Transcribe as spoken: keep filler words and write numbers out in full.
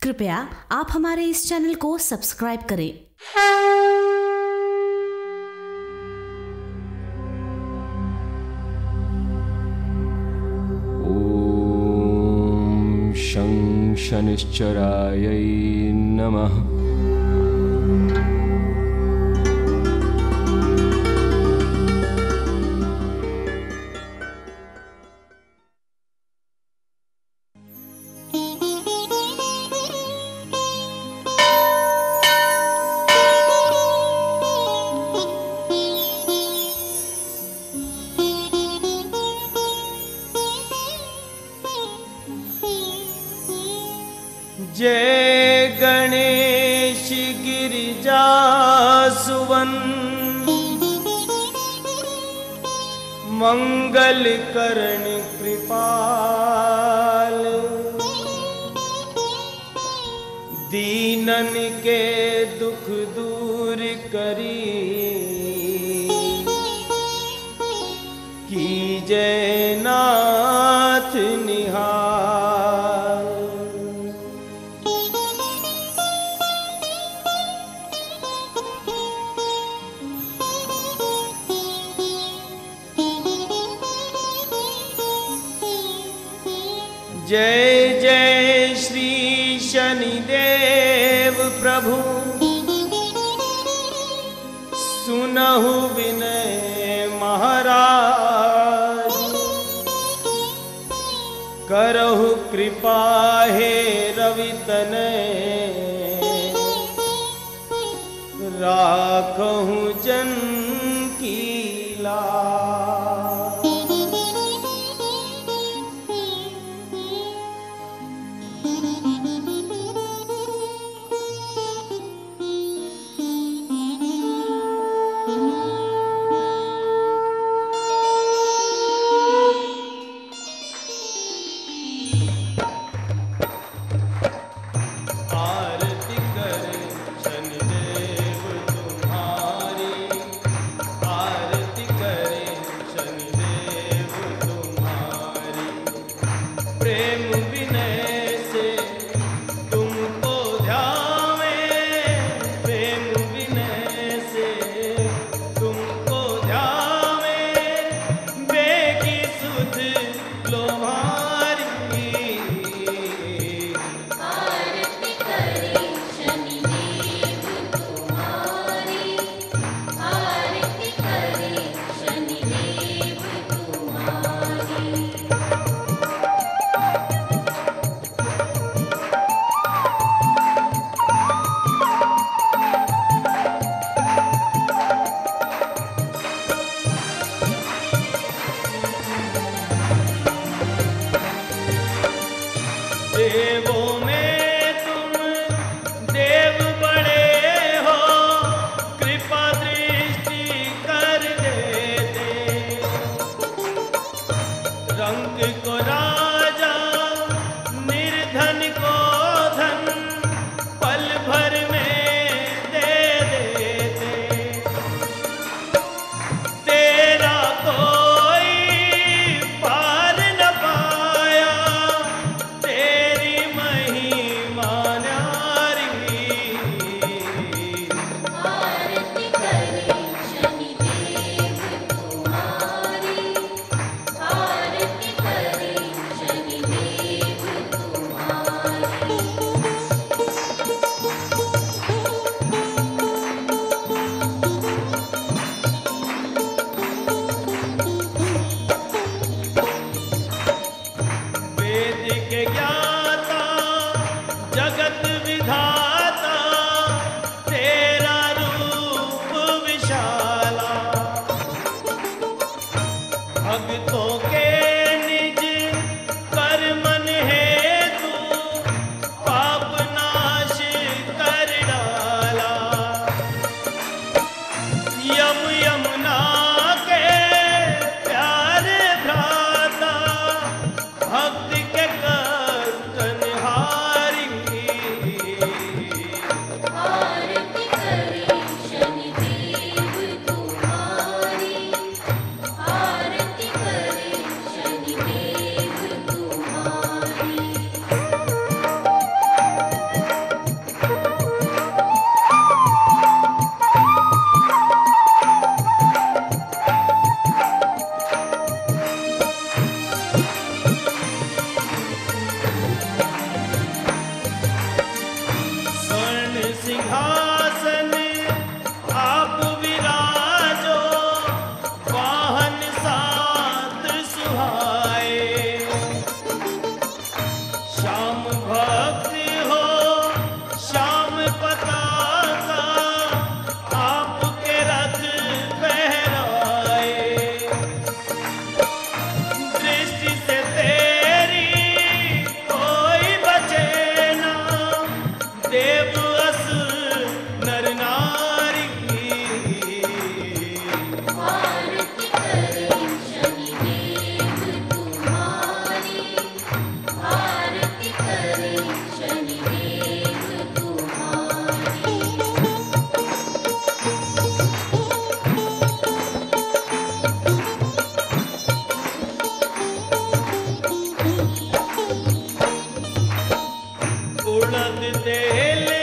कृपया आप हमारे इस चैनल को सब्सक्राइब करें। ओम शं शनिश्चरायै नमः। जय गणेश गिरिजा सुवन, मंगल करण कृपाल, दीनन के दुख दूर करी, कीजय नाथ निहाल। जय जय श्री शनिदेव प्रभु, सुनहु विनय महाराज, करहु कृपा हे रवि तनय, राखहु जन की लाज। देवों में तुम देव बड़े हो, कृपा दृष्टि कर देते, रंग को राजा निर्धन को धन, पल भर में दे देते। तेरा कोई पार न पाया, तेरी महिमा न्यारी। आरती करे शनिदेव तुम्हारी, आरती करे शनिदेव तुम्हारी। वेद के ज्ञाता जगत विधाता, तेरा रूप विशाला, भक्तों के निज कर मन हेतु, पाप नाश कर डाला। यम यमुना के प्यारे भ्राता, भक्त के कष्ट निहारी। उड़द तेल